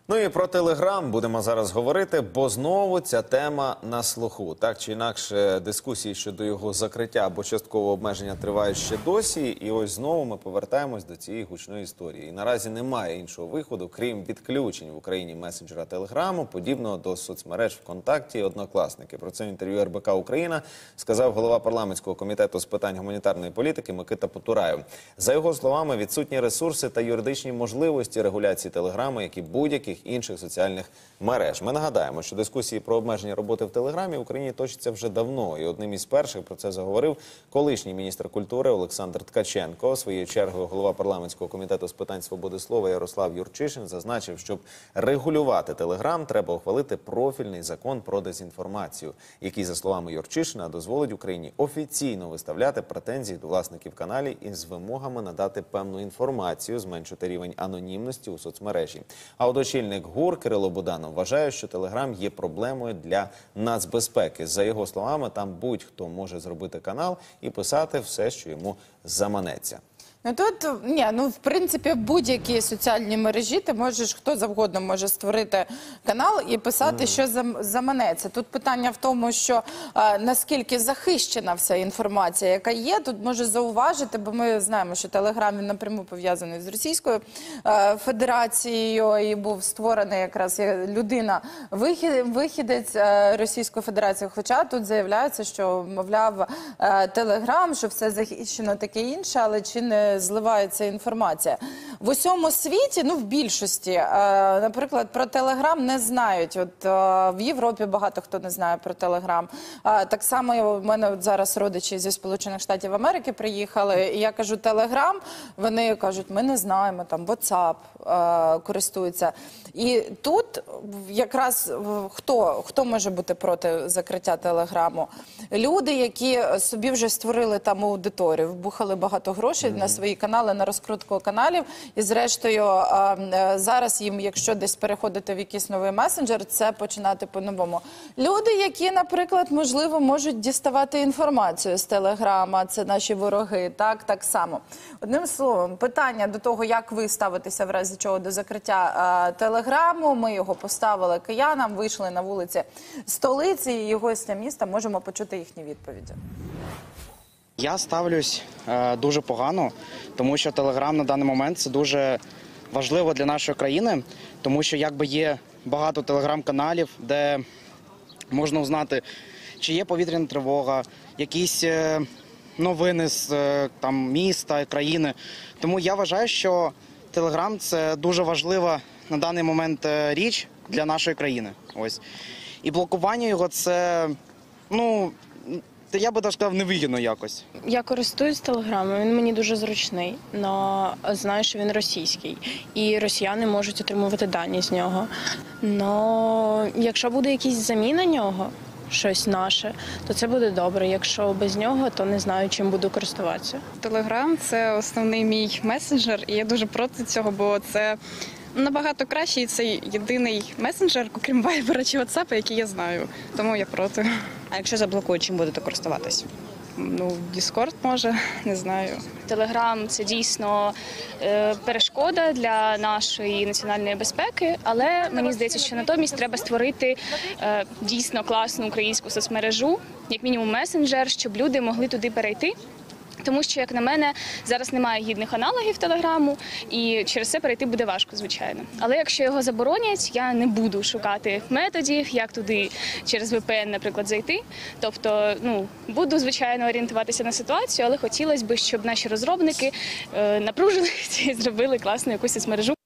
Ну і про Телеграм будемо зараз говорити, бо знову ця тема на слуху. Так чи інакше, дискусії щодо його закриття або часткового обмеження тривають ще досі. І ось знову ми повертаємось до цієї гучної історії. І наразі немає іншого виходу, крім відключень в Україні месенджера Телеграму, подібного до соцмереж ВКонтакті і Однокласники. Про це в інтерв'ю РБК «Україна» сказав голова парламентського комітету з питань гуманітарної політики Микита Потураєв. За його словами, відсутні ресурси та юридичні можливості регуляції Телеграму, як і будь-яких інших соціальних мереж. Ми нагадаємо, що дискусії про обмеження роботи в Телеграмі в Україні точаться вже давно. І одним із перших про це заговорив колишній міністр культури Олександр Ткаченко. Своєю чергою голова парламентського комітету з питань свободи слова Ярослав Юрчишин зазначив, щоб регулювати Телеграм, треба ухвалити профільний закон про дезінформацію, який, за словами Юрчишина, дозволить Україні офіційно виставляти претензії до власників каналів із вимогами надати певну інформацію, зменшити рівень анонімності у соцмережі. А от очільник ГУР Кирило Буданов вважає, що Телеграм є проблемою для нацбезпеки. За його словами, там будь-хто може зробити канал і писати все, що йому заманеться. В принципі, будь-які соціальні мережі ти можеш, хто завгодно може створити канал і писати, що заманеться. Тут питання в тому, що наскільки захищена вся інформація, яка є, тут може зауважити, бо ми знаємо, що Телеграм, він напряму пов'язаний з Російською Федерацією і був створений якраз людина-вихідець Російської Федерації, хоча тут заявляється, що, мовляв, Телеграм, що все захищено таке інше, але чи не зливається інформація. В усьому світі, в більшості, наприклад, про Телеграм не знають. От в Європі багато хто не знає про Телеграм. Так само у мене зараз родичі зі Сполучених Штатів Америки приїхали, і я кажу Телеграм, вони кажуть, ми не знаємо, там WhatsApp користуються. І тут якраз хто може бути проти закриття Телеграму? Люди, які собі вже створили там аудиторію, вбухали багато грошей на свої канали, на розкрутку каналів, і зрештою зараз їм, якщо десь переходити в якийсь новий месенджер, це починати по-новому. Люди, які, наприклад, можливо, можуть діставати інформацію з Телеграма, це наші вороги, так само. Одним словом, питання до того, як ви ставитеся в разі чого до закриття Телеграму, ми його поставили киянам, вийшли на вулиці столиці і гостям міста, можемо почути їхні відповіді. Я ставлюсь дуже погано, тому що Телеграм на даний момент – це дуже важливо для нашої країни, тому що якби є багато телеграм-каналів, де можна узнати, чи є повітряна тривога, якісь новини з міста, країни. Тому я вважаю, що Телеграм – це дуже важлива на даний момент річ для нашої країни. Ось. І блокування його – це, я би так сказав, невигідно якось. Я користуюсь Телеграмом, він мені дуже зручний, але знаю, що він російський. І росіяни можуть отримувати дані з нього. Але якщо буде якась заміна нього, щось наше, то це буде добре. Якщо без нього, то не знаю, чим буду користуватися. Телеграм – це основний мій месенджер, і я дуже проти цього, бо це набагато краще, і це єдиний месенджер, окрім Вайбера чи Ватсапа, який я знаю. Тому я проти. А якщо заблокують, чим будете користуватись? Діскорд може, не знаю. Телеграм – це дійсно перешкода для нашої національної безпеки, але мені здається, що натомість треба створити дійсно класну українську соцмережу, як мінімум месенджер, щоб люди могли туди перейти. Тому що, як на мене, зараз немає гідних аналогів Телеграму, і через це перейти буде важко, звичайно. Але якщо його заборонять, я не буду шукати методів, як туди через VPN, наприклад, зайти. Тобто, буду, звичайно, орієнтуватися на ситуацію, але хотілося б, щоб наші розробники напружилися і зробили класну якусь соцмережу.